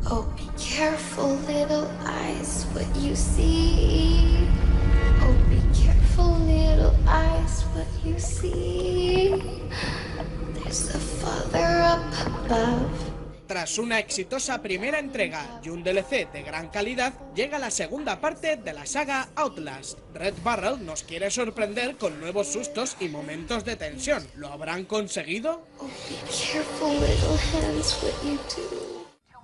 Oh, be careful, little eyes, what you see. Oh, be careful, little eyes, what you see. There's a father up above. Tras una exitosa primera entrega y un DLC de gran calidad, llega la segunda parte de la saga Outlast. Red Barrel nos quiere sorprender con nuevos sustos y momentos de tensión. ¿Lo habrán conseguido? Oh, be careful, little hands, what you do.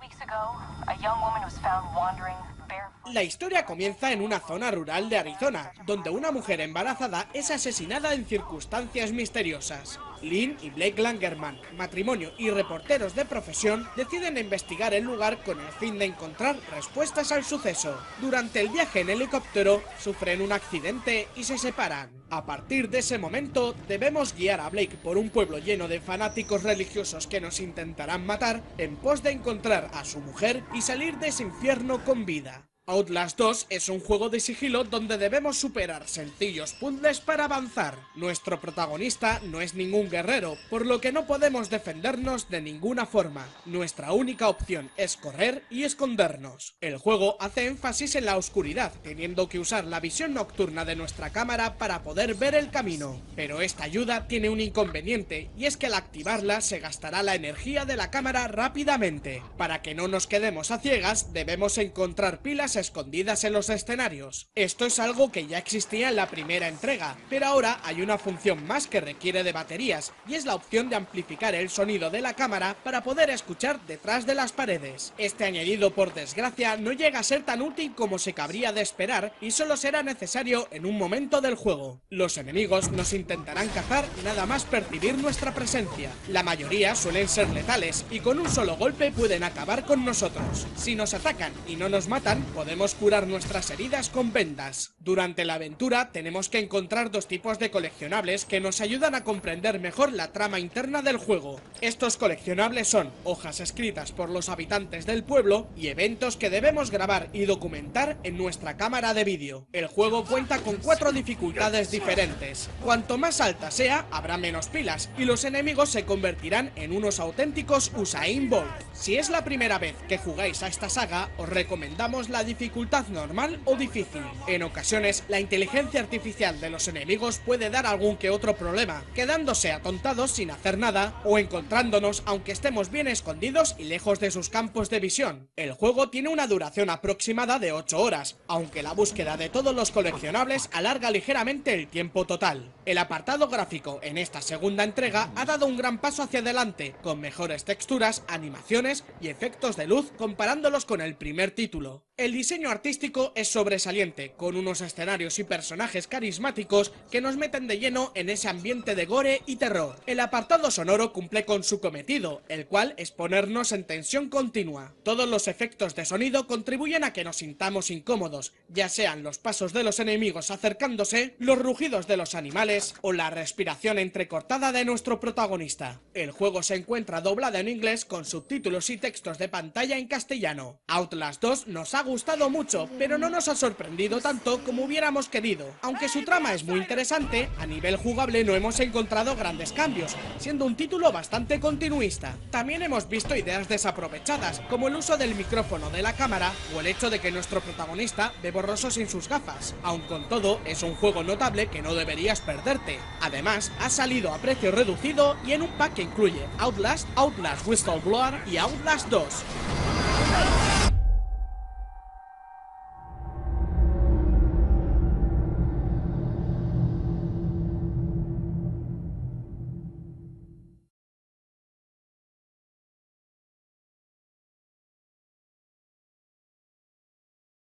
La historia comienza en una zona rural de Arizona, donde una mujer embarazada es asesinada en circunstancias misteriosas. Lynn y Blake Langerman, matrimonio y reporteros de profesión, deciden investigar el lugar con el fin de encontrar respuestas al suceso. Durante el viaje en helicóptero, sufren un accidente y se separan. A partir de ese momento, debemos guiar a Blake por un pueblo lleno de fanáticos religiosos que nos intentarán matar, en pos de encontrar a su mujer y salir de ese infierno con vida. Outlast 2 es un juego de sigilo donde debemos superar sencillos puzzles para avanzar. Nuestro protagonista no es ningún guerrero, por lo que no podemos defendernos de ninguna forma. Nuestra única opción es correr y escondernos. El juego hace énfasis en la oscuridad, teniendo que usar la visión nocturna de nuestra cámara para poder ver el camino. Pero esta ayuda tiene un inconveniente, y es que al activarla se gastará la energía de la cámara rápidamente. Para que no nos quedemos a ciegas, debemos encontrar pilas escondidas en los escenarios. Esto es algo que ya existía en la primera entrega, pero ahora hay una función más que requiere de baterías, y es la opción de amplificar el sonido de la cámara para poder escuchar detrás de las paredes. Este añadido, por desgracia, no llega a ser tan útil como se cabría de esperar, y solo será necesario en un momento del juego. Los enemigos nos intentarán cazar nada más percibir nuestra presencia. La mayoría suelen ser letales, y con un solo golpe pueden acabar con nosotros. Si nos atacan y no nos matan, podemos curar nuestras heridas con vendas. Durante la aventura tenemos que encontrar dos tipos de coleccionables que nos ayudan a comprender mejor la trama interna del juego. Estos coleccionables son hojas escritas por los habitantes del pueblo y eventos que debemos grabar y documentar en nuestra cámara de vídeo. El juego cuenta con 4 dificultades diferentes. Cuanto más alta sea, habrá menos pilas y los enemigos se convertirán en unos auténticos Usain Bolt. Si es la primera vez que jugáis a esta saga, os recomendamos la dificultad normal o difícil. En ocasiones, la inteligencia artificial de los enemigos puede dar algún que otro problema, quedándose atontados sin hacer nada o encontrándonos aunque estemos bien escondidos y lejos de sus campos de visión. El juego tiene una duración aproximada de 8 horas, aunque la búsqueda de todos los coleccionables alarga ligeramente el tiempo total. El apartado gráfico en esta segunda entrega ha dado un gran paso hacia adelante, con mejores texturas, animaciones y efectos de luz comparándolos con el primer título. El diseño artístico es sobresaliente, con unos escenarios y personajes carismáticos que nos meten de lleno en ese ambiente de gore y terror. El apartado sonoro cumple con su cometido, el cual es ponernos en tensión continua. Todos los efectos de sonido contribuyen a que nos sintamos incómodos, ya sean los pasos de los enemigos acercándose, los rugidos de los animales o la respiración entrecortada de nuestro protagonista. El juego se encuentra doblado en inglés con subtítulos y textos de pantalla en castellano. Outlast 2 nos ha gustado mucho, pero no nos ha sorprendido tanto como hubiéramos querido. Aunque su trama es muy interesante, a nivel jugable no hemos encontrado grandes cambios, siendo un título bastante continuista. También hemos visto ideas desaprovechadas, como el uso del micrófono de la cámara o el hecho de que nuestro protagonista ve borroso sin sus gafas. Aun con todo, es un juego notable que no deberías perderte. Además, ha salido a precio reducido y en un pack que incluye Outlast, Outlast Whistleblower y Outlast 2.